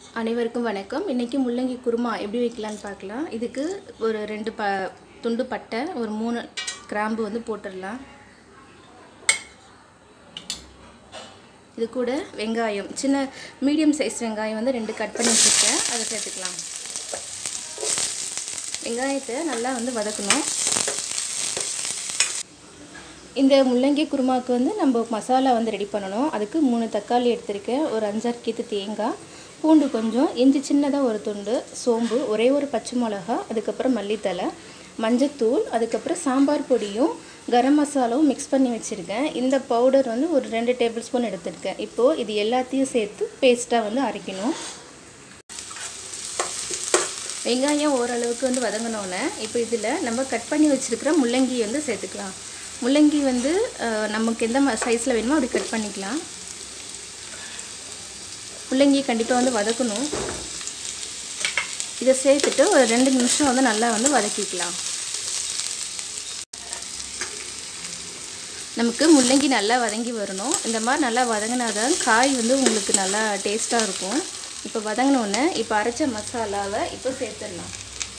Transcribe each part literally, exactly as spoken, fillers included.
அனைவருக்கும் வணக்கம். இன்னைக்கு முள்ளங்கி குருமா எப்படி வைக்கலாம்னு பார்க்கலாம். இதுக்கு ஒரு ரெண்டு ப துண்டு பட்டை, ஒரு மூணு கிராம்பு வந்து போட்டுடலாம். இது கூட வெங்காயம், சின்ன மீடியம் சைஸ் வெங்காயம் வந்து ரெண்டு கட் பண்ணி வச்சுருக்கேன், அதை சேர்த்துக்கலாம். வெங்காயத்தை நல்லா வந்து வதக்கணும். இந்த முள்ளங்கி குருமாவுக்கு வந்து நம்ம மசாலா வந்து ரெடி பண்ணணும். அதுக்கு மூணு தக்காளி எடுத்திருக்கேன், ஒரு அஞ்சாறு கீத்து தேங்காய், பூண்டு கொஞ்சம், இஞ்சி சின்னதாக ஒரு துண்டு, சோம்பு, ஒரே ஒரு பச்சை மிளகா, அதுக்கப்புறம் மல்லித்தலை, மஞ்சத்தூள், அதுக்கப்புறம் சாம்பார் பொடியும் கரம் மசாலாவும் மிக்ஸ் பண்ணி வச்சுருக்கேன். இந்த பவுடர் வந்து ஒரு ரெண்டு டேபிள் ஸ்பூன் எடுத்துருக்கேன். இப்போது இது எல்லாத்தையும் சேர்த்து பேஸ்ட்டாக வந்து அரைக்கணும். வெங்காயம் ஓரளவுக்கு வந்து வதங்கினோன்னே இப்போ இதில் நம்ம கட் பண்ணி வச்சுருக்கிற முள்ளங்கி வந்து சேர்த்துக்கலாம். முள்ளங்கி வந்து நமக்கு எந்த சைஸில் வேணுமோ அப்படி கட் பண்ணிக்கலாம். முள்ளங்கி கண்டிப்பாக வந்து வதக்கணும். இதை சேர்த்துட்டு ஒரு ரெண்டு நிமிஷம் வந்து நல்லா வந்து வதக்கிக்கலாம். நமக்கு முள்ளங்கி நல்லா வதங்கி வரணும். இந்த மாதிரி நல்லா வதங்கினாதான் காய் வந்து உங்களுக்கு நல்லா டேஸ்ட்டாக இருக்கும். இப்போ வதங்கினோன்னே இப்போ அரைச்ச மசாலாவை இப்போ சேர்த்துடலாம்.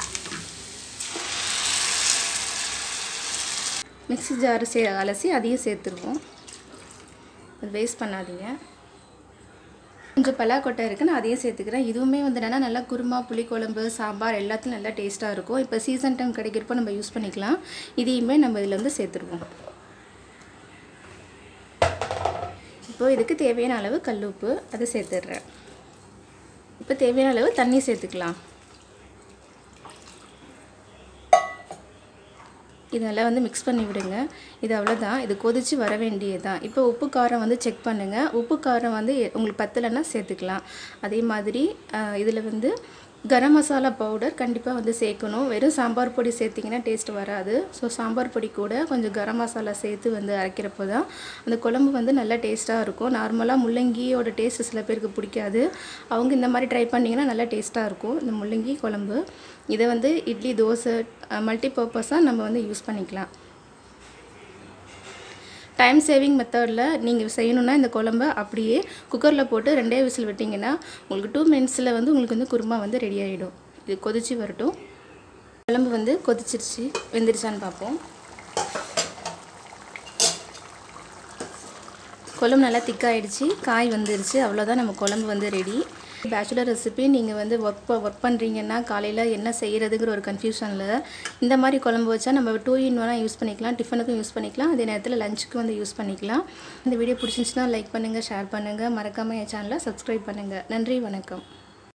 மிக்ஸி ஜாரு சே அலசி அதையும் சேர்த்துருவோம். அது வேஸ்ட் பண்ணாதீங்க. கொஞ்சம் பலாக்கொட்டை இருக்குது, நான் அதையும் சேர்த்துக்கிறேன். இதுவுமே வந்து என்னென்னா நல்லா குருமா, புளிக்குழம்பு, சாம்பார் எல்லாத்தையும் நல்லா டேஸ்ட்டாக இருக்கும். இப்போ சீசன் டைம் கிடைக்கிறப்போ நம்ம யூஸ் பண்ணிக்கலாம். இதையுமே நம்ம இதில் வந்து சேர்த்துருவோம். இப்போது இதுக்கு தேவையான அளவு கல் உப்பு அதை சேர்த்துடுறேன். இப்போ தேவையான அளவு தண்ணி சேர்த்துக்கலாம். இதெல்லாம் வந்து மிக்ஸ் பண்ணி விடுங்க. இது அவ்வளோதான். இது கொதித்து வர வேண்டியது தான். இப்போ உப்பு காரம் வந்து செக் பண்ணுங்கள். உப்பு காரம் வந்து உங்களுக்கு பத்தலைன்னா சேர்த்துக்கலாம். அதே மாதிரி இதில் வந்து கரம் மசாலா பவுடர் கண்டிப்பாக வந்து சேர்க்கணும். வெறும் சாம்பார் பொடி சேர்த்திங்கன்னா டேஸ்ட் வராது. ஸோ சாம்பார் பொடி கூட கொஞ்சம் கரம் மசாலா சேர்த்து வந்து அரைக்கிறப்போ தான் அந்த குழம்பு வந்து நல்லா டேஸ்ட்டாக இருக்கும். நார்மலாக முள்ளங்கியோட டேஸ்ட்டு சில பேருக்கு பிடிக்காது. அவங்க இந்த மாதிரி ட்ரை பண்ணிங்கன்னா நல்லா டேஸ்ட்டாக இருக்கும் இந்த முள்ளங்கி குழம்பு. இதை வந்து இட்லி, தோசை, மல்டி பர்பஸாக நம்ம வந்து யூஸ் பண்ணிக்கலாம். டைம் சேவிங் மெத்தடில் நீங்கள் செய்யணுன்னா இந்த குழம்பை அப்படியே குக்கரில் போட்டு ரெண்டே விசில் விட்டிங்கன்னா உங்களுக்கு டூ மினிட்ஸில் வந்து உங்களுக்கு வந்து குருமா வந்து ரெடி ஆகிடும். இது கொதிச்சு வரட்டும். குழம்பு வந்து கொதிச்சிருச்சு, வெந்துருச்சான்னு பார்ப்போம். குழம்பு நல்லா திக்காகிடுச்சு, காய் வந்துருச்சு. அவ்வளோதான், நம்ம குழம்பு வந்து ரெடி. Bachelor recipe. நீங்கள் வந்து ஒர்க் ஒர்க் பண்ணுறீங்கன்னா காலையில் என்ன செய்கிறதுங்கிற ஒரு கன்ஃபியூஷனில் இந்த மாதிரி குழம்பு வச்சா நம்ம டூ இன் ஒன்னாக யூஸ் பண்ணிக்கலாம். டிஃபனுக்கும் யூஸ் பண்ணிக்கலாம், அதே நேரத்தில் லஞ்சுக்கும் வந்து யூஸ் பண்ணிக்கலாம். இந்த வீடியோ பிடிச்சிருந்துச்சுன்னா லைக் பண்ணுங்கள், ஷேர் பண்ணுங்கள், மறக்காமல் என் சேனலை சப்ஸ்கிரைப் பண்ணுங்கள். நன்றி, வணக்கம்.